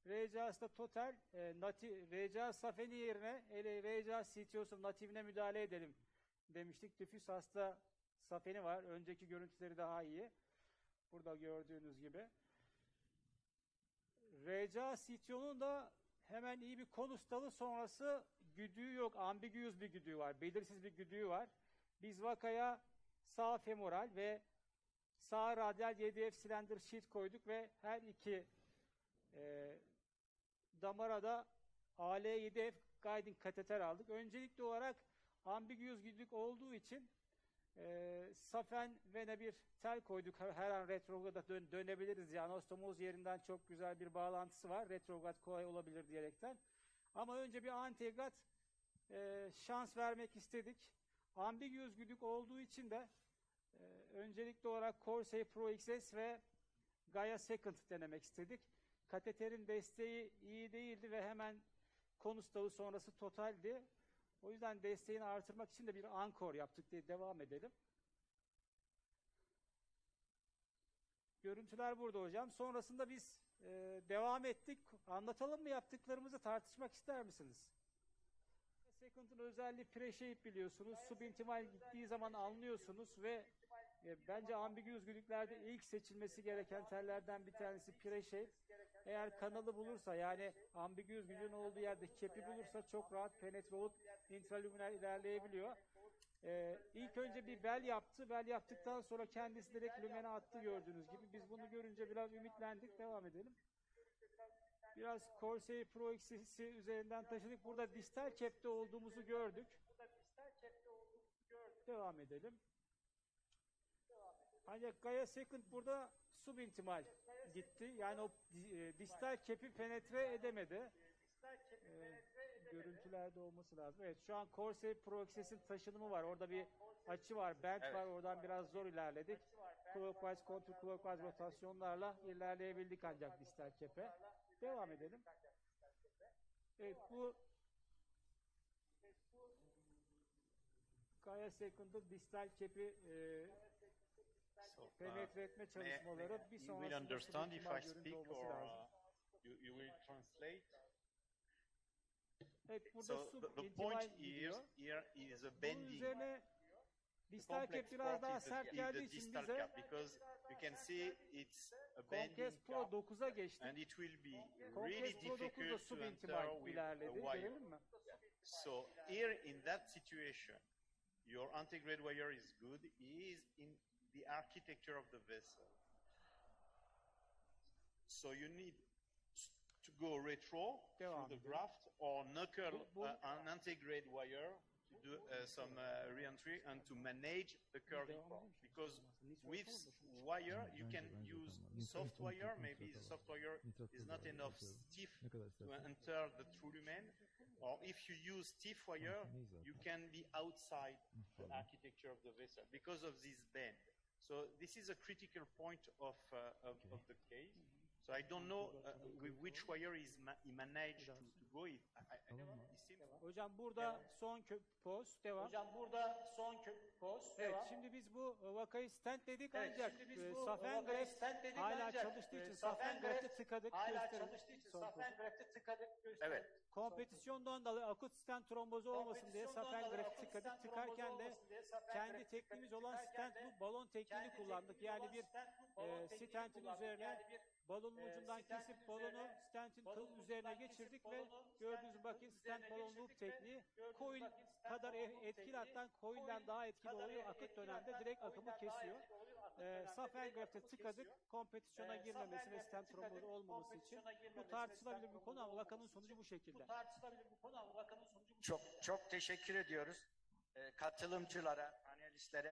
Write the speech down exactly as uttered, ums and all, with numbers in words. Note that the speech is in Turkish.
R C A'sı da total, e, nati, R C A safeni yerine ele R C A C T O'su natifine müdahale edelim demiştik. Difüz hasta safeni var. Önceki görüntüleri daha iyi. Burada gördüğünüz gibi. R C A C T O'nun da hemen iyi bir konus dalı sonrası güdüğü yok. Ambiguous bir güdüğü var. Belirsiz bir güdüğü var. Biz vakaya sağ femoral ve sağ radyal Y D F silindir sheath koyduk ve her iki e, damara da A L Y D F guiding kateter aldık. Öncelikli olarak ambiguous güdük olduğu için e, safen vene bir tel koyduk. Her an retrograda dön dönebiliriz. Yani anastomoz yerinden çok güzel bir bağlantısı var. Retrograd kolay olabilir diyerekten. Ama önce bir antegrat e, şans vermek istedik. Ambiguous güdük olduğu için de e, öncelikli olarak Corsair Pro X S ve Gaia Second denemek istedik. Kateterin desteği iyi değildi ve hemen konus dağı sonrası totaldi. O yüzden desteğini artırmak için de bir ankor yaptık diye devam edelim. Görüntüler burada hocam. Sonrasında biz e, devam ettik. Anlatalım mı yaptıklarımızı, tartışmak ister misiniz? Second'ın özelliği pre-shape biliyorsunuz. Subintimal gittiği zaman anlıyorsunuz ve e, bence ambiguous güdüklerde ilk seçilmesi gereken tellerden bir tanesi pre-shape. Eğer kanalı bulursa, yani ambiguous güdüğün olduğu yerde kepi bulursa çok rahat penetre olup intraluminer ilerleyebiliyor. Ee, ilk önce bir bel yaptı. Bel yaptıktan sonra kendisi direkt lümene attı gördüğünüz gibi. Biz bunu görünce biraz ümitlendik. Devam edelim. Biraz Corsair Pro X'i üzerinden taşıdık. Burada distal cap'te olduğumuzu gördük. Devam edelim. Ancak Gaia Second burada subintimal gitti. Yani o e, distal cap'i penetre edemedi. E, görüntülerde olması lazım. Evet, şu an Corsair Pro X'in taşınımı var. Orada bir açı var, bend evet. var. Oradan biraz zor ilerledik. Clockwise, counterclockwise rotasyonlarla ilerleyebildik ancak distal cap'e. Devam edelim. Evet, bu Gaia Second'ın distal cap'i e, So, penetre etme çalışmaları may, bir you will understand if sonrasında I speak or uh, you, you will translate. Evet, burada So sub the, the intimal point gidiyor. is, here is a Bunun bending. üzerine distal cap biraz daha sert geldiği için bize cap because you can see it's a Conquest bending Pro cap dokuza geçtik. and it will be really Conquest Pro dokuz da difficult to subintimal enter with a ilerledi. wire. Görelim mi? So here in that situation, your antegrade wire is good, is in the architecture of the vessel. So you need to go retro Devam through the edelim. graft or knuckle Bu- bu- uh, an antegrade wire to do uh, some uh, re-entry and to manage the curving Devam part. edelim. Because Nitro with sorun da wire you Bence- can bence use tamam. Nitro- soft nitro- wire, nitro- maybe nitro- the soft wire nitro- is not nitro- enough nitro- stiff ne kadar to istersen. enter the true lumen. Or if you use stiff wire, Neyse zaten. you can be outside the Tamam. architecture of the vessel because of this bend. So this is a critical point of, uh, of, Okay. of the case. So I don't know uh, with which wire is ma he managed to, to go. It, I, I, Tamam. it seems Hocam burada son kö poz devam. Hocam burada son kö- poz Evet, devam. şimdi biz bu e, vakayı stent dedik Evet, ancak şimdi biz e, bu Safen vakayı graft stent dedik hala ancak, çalıştığı e, için Safen Safen graft'ı graft tıkadık. hala gösterelim. çalıştığı için Son Safen poz. graft'ı tıkadık gösterelim. Evet. Kompetisyondan dolayı akut stent trombozu olmasın diye Kompetisyondan Safen dolayı graft'ı akut tıkadık. stent Tıkarken trombozu de olmasın diye Safen kendi graft'ı tekniğimiz tıkadık. olan Tıkarken stent de bu balon tekniğini kendi kullandık. tekniğimiz Yani olan bir stent bu balon e, tekniğini stentin kullandık. üzerine Yani bir balonun e, ucundan stentin kesip balonu üzerine stentin balonun kıl üzerine ucundan geçirdik kesip ve balonu gördüğünüz stentin bakın kıl stent üzerine balon geçirdik loop ve tekniği gördüğünüz coil bakın stent kadar balon e- loop etkili, tekniği, hatta coil'den coil daha etkili kadar oluyor. e- Akut etkili, dönemde hatta direkt akımı coil'den daha kesiyor. etkili oluyor. Akut Ee, dönemde Safen direkt graft'ı akımı tıkadık. kesiyor. Kompetisyona Ee, girmemesi Safen ve graft'ı stent tıkadık, trombozu olmaması için. kompetisyona girmemesi Bu ve tartışılabilir stent bir konu trombozu ama vakanın olmaması sonucu için. bu şekilde. Bu tartışılabilir bir konu ama vakanın sonucu bu Çok şekilde. çok teşekkür ediyoruz. Ee, katılımcılara, panelistlere.